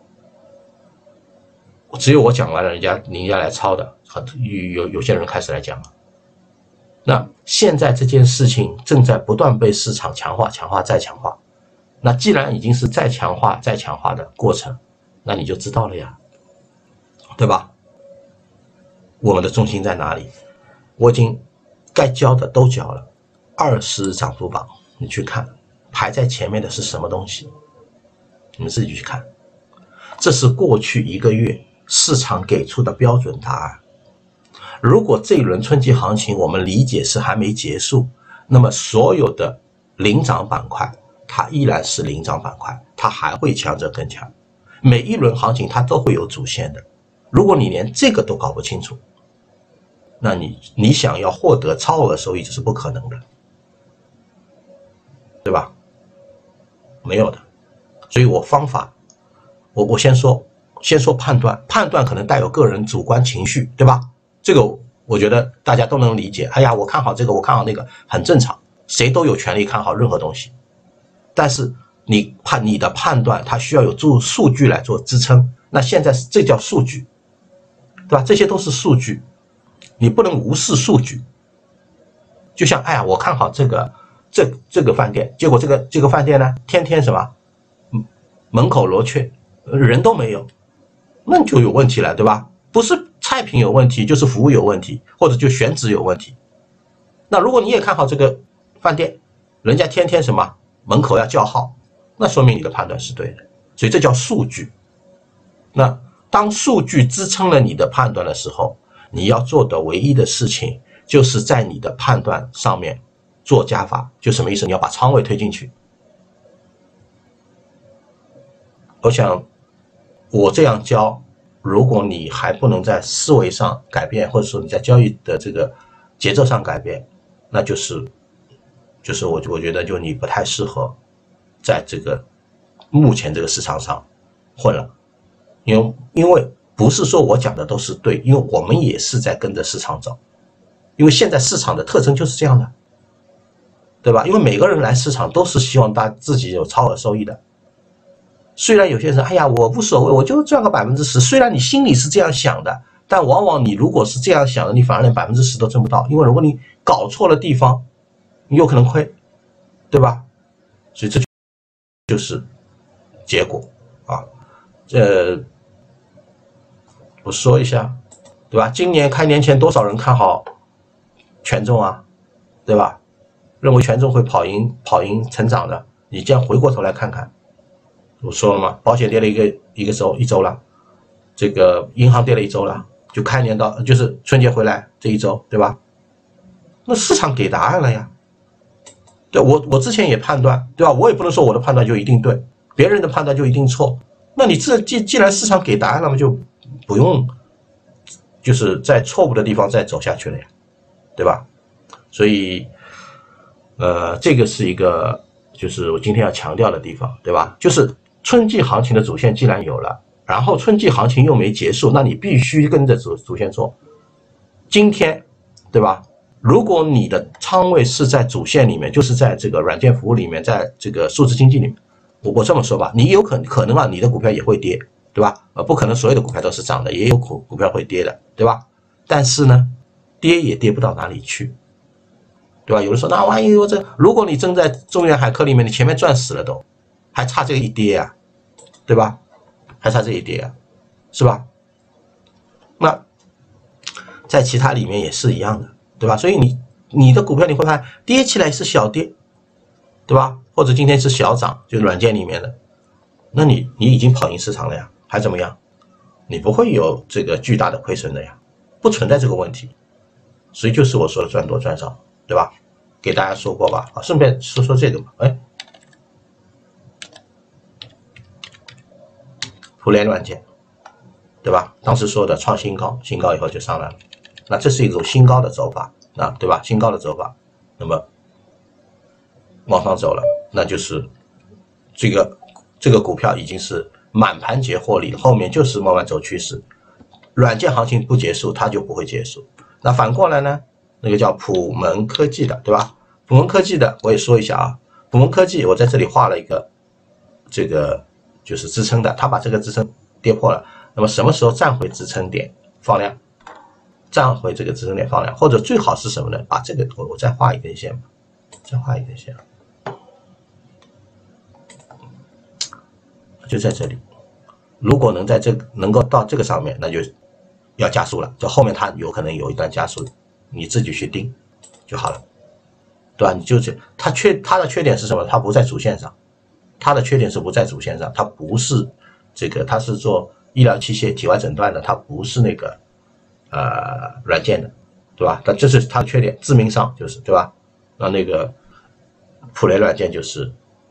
只有我讲完了，人家人家来抄的，有有些人开始来讲了。那现在这件事情正在不断被市场强化、强化再强化。那既然已经是再强化、再强化的过程，那你就知道了呀，对吧？我们的重心在哪里？我已经该交的都交了。二十日涨幅榜，你去看，排在前面的是什么东西？你们自己去看。这是过去一个月市场给出的标准答案。如果这一轮春季行情我们理解是还没结束，那么所有的领涨板块它依然是领涨板块，它还会强者更强。每一轮行情它都会有主线的。如果你连这个都搞不清楚，那你你想要获得超额收益这是不可能的，对吧？没有的。所以我方法，我我先说先说判断，判断可能带有个人主观情绪，对吧？这个我觉得大家都能理解。哎呀，我看好这个，我看好那个，很正常，谁都有权利看好任何东西。但是你判你的判断，它需要有数数据来做支撑。那现在这叫数据，对吧？这些都是数据，你不能无视数据。就像哎呀，我看好这个这这个饭店，结果这个这个饭店呢，天天什么门口罗雀，人都没有，那就有问题了，对吧？不是菜品有问题，就是服务有问题，或者就选址有问题。那如果你也看好这个饭店，人家天天什么门口要叫号，那说明你的判断是对的，所以这叫数据。那当数据支撑了你的判断的时候，你要做的唯一的事情就是在你的判断上面做加法。就什么意思？你要把仓位推进去。我想我这样教，如果你还不能在思维上改变，或者说你在交易的这个节奏上改变，那就是就是我我觉得就你不太适合在这个目前这个市场上混了。因为因为不是说我讲的都是对，因为我们也是在跟着市场走，因为现在市场的特征就是这样的，对吧？因为每个人来市场都是希望大家自己有超额收益的。虽然有些人哎呀我无所谓，我就赚个百分之十，虽然你心里是这样想的，但往往你如果是这样想的，你反而连百分之十都挣不到，因为如果你搞错了地方，你有可能亏，对吧？所以这就是结果啊。这我说一下，对吧？今年开年前多少人看好权重啊，对吧？认为权重会跑赢跑赢成长的，你这样回过头来看看。我说了嘛，保险跌了一个一个周一周了，这个银行跌了一周了， 就开年到就是春节回来这一周，对吧？那市场给答案了呀。对，我我之前也判断，对吧？我也不能说我的判断就一定对，别人的判断就一定错。那你这既既然市场给答案了嘛，就不用就是在错误的地方再走下去了呀，对吧？所以，呃，这个是一个就是我今天要强调的地方，对吧？就是春季行情的主线既然有了，然后春季行情又没结束，那你必须跟着主主线做。今天，对吧？如果你的仓位是在主线里面，就是在这个软件服务里面，在这个数字经济里面，我我这么说吧，你有可可能啊，你的股票也会跌，对吧？呃，不可能所有的股票都是涨的，也有股股票会跌的，对吧？但是呢，跌也跌不到哪里去，对吧？有人说，那万一我这，如果你正在中原海科里面，你前面赚死了都，还差这一跌啊，对吧？还差这一跌啊，是吧？那在其他里面也是一样的。对吧？所以你你的股票你会看跌起来是小跌，对吧？或者今天是小涨，就是软件里面的，那你你已经跑赢市场了呀，还怎么样？你不会有这个巨大的亏损的呀，不存在这个问题。所以就是我说的赚多赚少，对吧？给大家说过吧？啊，顺便说说这个吧。哎，普联软件，对吧？当时说的创新高，新高以后就上来了。那这是一种新高的走法，啊，对吧？新高的走法，那么往上走了，那就是这个这个股票已经是满盘结获利了，后面就是慢慢走趋势。软件行情不结束，它就不会结束。那反过来呢？那个叫普门科技的，对吧？普门科技的我也说一下啊，普门科技我在这里画了一个这个就是支撑的，它把这个支撑跌破了，那么什么时候站回支撑点放量？站回这个支撑点放量，或者最好是什么呢？把这个我我再画一根线吧，再画一根线，就在这里。如果能在这个能够到这个上面，那就要加速了，就后面它有可能有一段加速，你自己去定就好了，对吧？你就是它缺它的缺点是什么？它不在主线上，它的缺点是不在主线上，它不是这个，它是做医疗器械体外诊断的，它不是那个。呃，软件的，对吧？但这是它的缺点，致命伤就是，对吧？那那个普雷软件就是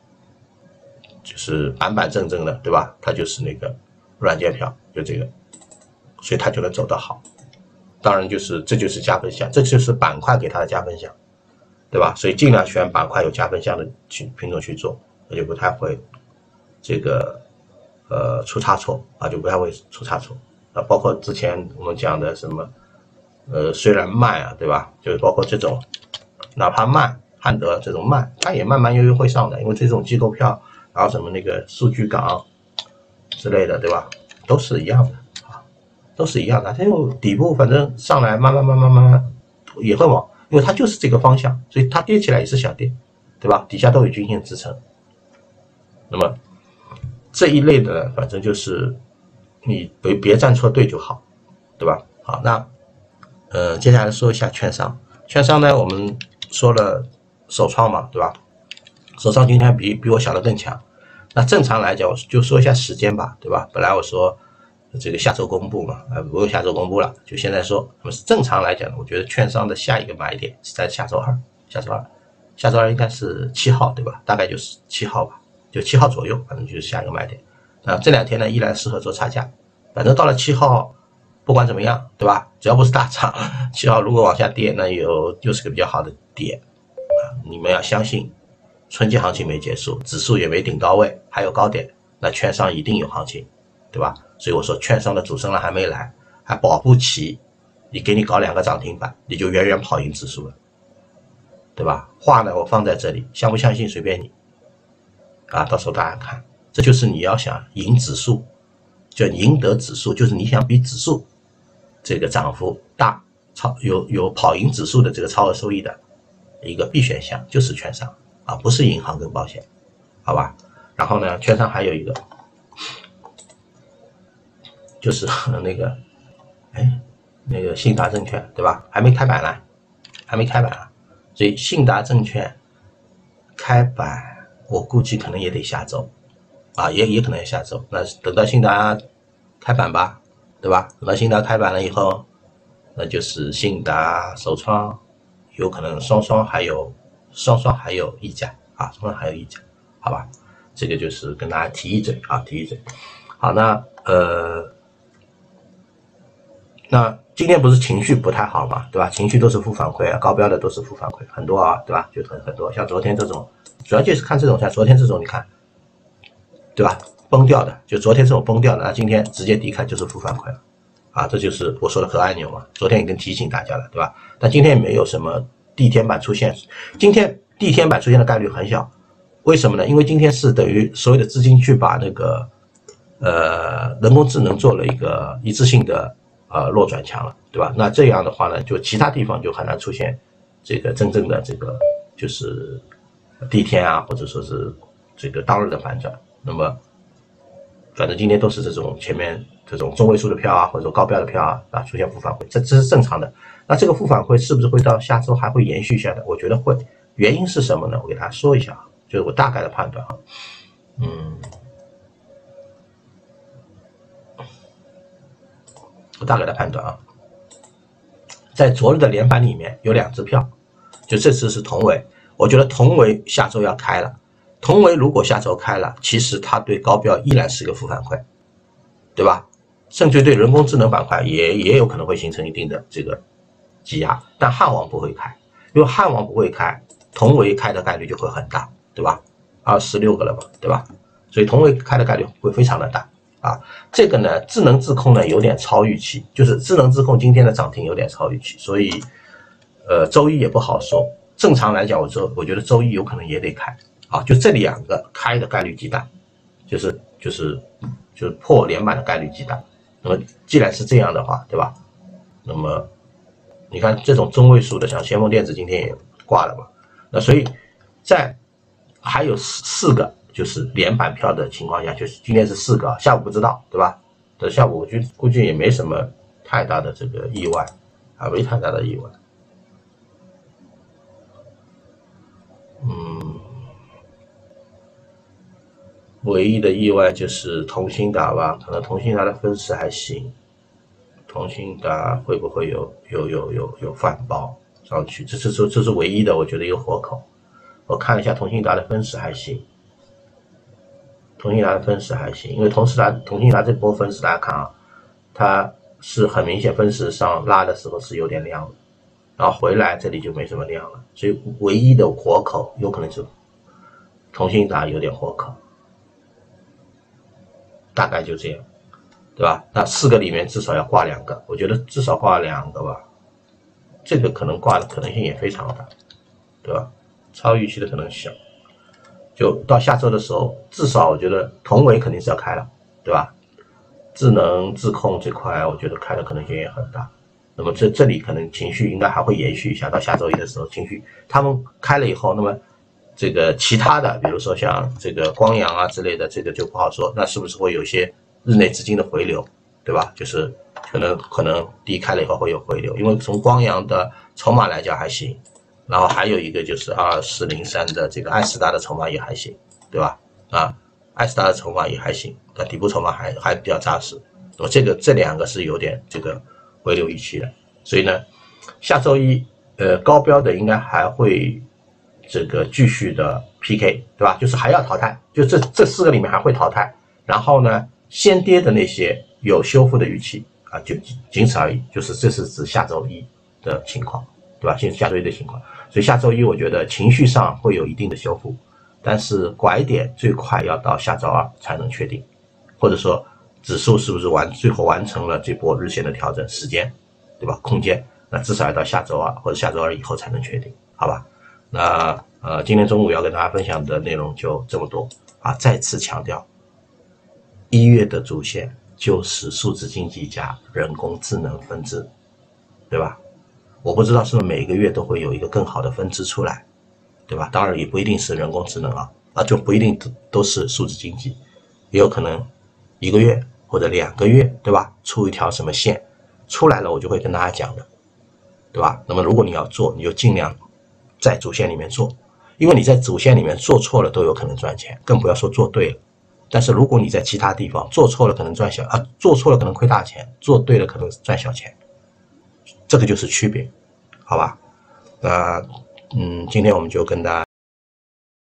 就是板板正正的，对吧？它就是那个软件票，就这个，所以它就能走得好。当然就是这就是加分项，这就是板块给它的加分项，对吧？所以尽量选板块有加分项的品品种去做，那就不太会这个呃出差错啊，就不太会出差错。啊，包括之前我们讲的什么，呃，虽然慢啊，对吧？就是包括这种，哪怕慢，汉德这种慢，它也慢慢悠悠会上的，因为这种机构票，然后什么那个数据港之类的，对吧？都是一样的啊，都是一样的。它就底部反正上来，慢慢慢慢慢慢也会往，因为它就是这个方向，所以它跌起来也是小跌，对吧？底下都有均线支撑。那么这一类的，反正就是。你别别站错队就好，对吧？好，那呃，接下来说一下券商。券商呢，我们说了首创嘛，对吧？首创今天比比我想的更强。那正常来讲，我就说一下时间吧，对吧？本来我说这个下周公布嘛，呃，不用下周公布了，就现在说。那么正常来讲，我觉得券商的下一个买点是在下周二，下周二，下周二应该是七号，对吧？大概就是七号吧，就七号左右，反正就是下一个买点。啊，这两天呢依然适合做差价，反正到了七号，不管怎么样，对吧？只要不是大涨，七号如果往下跌，那有又是个比较好的点啊！你们要相信，春季行情没结束，指数也没顶到位，还有高点，那券商一定有行情，对吧？所以我说券商的主升浪还没来，还保不齐，你给你搞两个涨停板，你就远远跑赢指数了，对吧？话呢我放在这里，相不相信随便你啊，到时候大家看。这就是你要想赢指数，就赢得指数，就是你想比指数这个涨幅大，超有有跑赢指数的这个超额收益的一个必选项，就是券商啊，不是银行跟保险，好吧？然后呢，券商还有一个就是那个，哎，那个信达证券，对吧？还没开板呢，还没开板啊，所以信达证券开板，我估计可能也得下周。啊，也也可能下周，那等到信达开板吧， 对吧？等到信达开板了以后，那就是信达、首创，有可能双双还有双双还有溢价啊，双双还有溢价，好吧？这个就是跟大家提一嘴啊，提一嘴。好，那呃，那今天不是情绪不太好嘛，对吧？情绪都是负反馈啊，高标的都是负反馈，很多啊，对吧？就很很多，像昨天这种，主要就是看这种，像昨天这种，你看，对吧？崩掉的，就昨天这种崩掉的，那今天直接低开就是负反馈了，啊，这就是我说的核按钮嘛。昨天已经提醒大家了，对吧？但今天也没有什么地天板出现，今天地天板出现的概率很小，为什么呢？因为今天是等于所有的资金去把那个呃人工智能做了一个一致性的呃弱转强了，对吧？那这样的话呢，就其他地方就很难出现这个真正的这个就是地天啊，或者说是这个当日的反转。那么反正今天都是这种前面这种中位数的票啊，或者说高标的票啊啊出现负反馈，这这是正常的。那这个负反馈是不是会到下周还会延续下来？我觉得会。原因是什么呢？我给大家说一下，就是我大概的判断啊。嗯，我大概的判断啊，在昨日的连板里面有两只票，就这次是同为，我觉得同为下周要开了。同为如果下周开了，其实它对高标依然是个负反馈，对吧？甚至对人工智能板块也也有可能会形成一定的这个挤压，但汉王不会开，因为汉王不会开，同为开的概率就会很大，对吧？二十六个了嘛，对吧？所以同为开的概率会非常的大啊。这个呢，智能自控呢有点超预期，就是智能自控今天的涨停有点超预期，所以呃周一也不好说。正常来讲，我周我觉得周一有可能也得开。啊，就这两个开的概率极大，就是就是就是破连板的概率极大。那么既然是这样的话，对吧？那么你看这种中位数的，像先锋电子今天也挂了嘛，那所以在还有四四个就是连板票的情况下，就是今天是四个，下午不知道，对吧？这下午我觉得估计也没什么太大的这个意外啊，没太大的意外。嗯。唯一的意外就是同心达吧，可能同心达的分时还行，同心达会不会有有有有有反包上去？这是这这是唯一的，我觉得一个活口。我看了一下同心达的分时还行，同心达的分时还行，因为同时达同心达这波分时大家看啊，它是很明显分时上拉的时候是有点量的，然后回来这里就没什么量了，所以唯一的活口有可能是同心达有点活口。大概就这样，对吧？那四个里面至少要挂两个，我觉得至少挂两个吧，这个可能挂的可能性也非常大，对吧？超预期的可能小，就到下周的时候，至少我觉得同为肯定是要开了，对吧？智能自控这块，我觉得开的可能性也很大。那么这这里可能情绪应该还会延续一下，到下周一的时候，情绪他们开了以后，那么这个其他的，比如说像这个光阳啊之类的，这个就不好说。那是不是会有些日内资金的回流，对吧？就是可能可能低开了以后会有回流，因为从光阳的筹码来讲还行，然后还有一个就是二四零三的这个爱斯达的筹码也还行，对吧？啊，爱斯达的筹码也还行，那底部筹码还还比较扎实。那么这个这两个是有点这个回流预期的，所以呢，下周一呃高标的应该还会。这个继续的 P K， 对吧？就是还要淘汰，就这这四个里面还会淘汰。然后呢，先跌的那些有修复的预期啊，就仅此而已。就是这是指下周一的情况，对吧？下周一的情况，所以下周一我觉得情绪上会有一定的修复，但是拐点最快要到下周二才能确定，或者说指数是不是完最后完成了这波日线的调整时间，对吧？空间，那至少要到下周二或者下周二以后才能确定，好吧？那呃，今天中午要跟大家分享的内容就这么多啊！再次强调，一月的主线就是数字经济加人工智能分支，对吧？我不知道是不是每个月都会有一个更好的分支出来，对吧？当然也不一定是人工智能啊，啊就不一定都是数字经济，也有可能一个月或者两个月，对吧？出一条什么线出来了，我就会跟大家讲的，对吧？那么如果你要做，你就尽量在主线里面做，因为你在主线里面做错了都有可能赚钱，更不要说做对了， 但是如果你在其他地方做错了，可能赚小啊，做错了可能亏大钱，做对了可能赚小钱，这个就是区别，好吧？那嗯，今天我们就跟大家。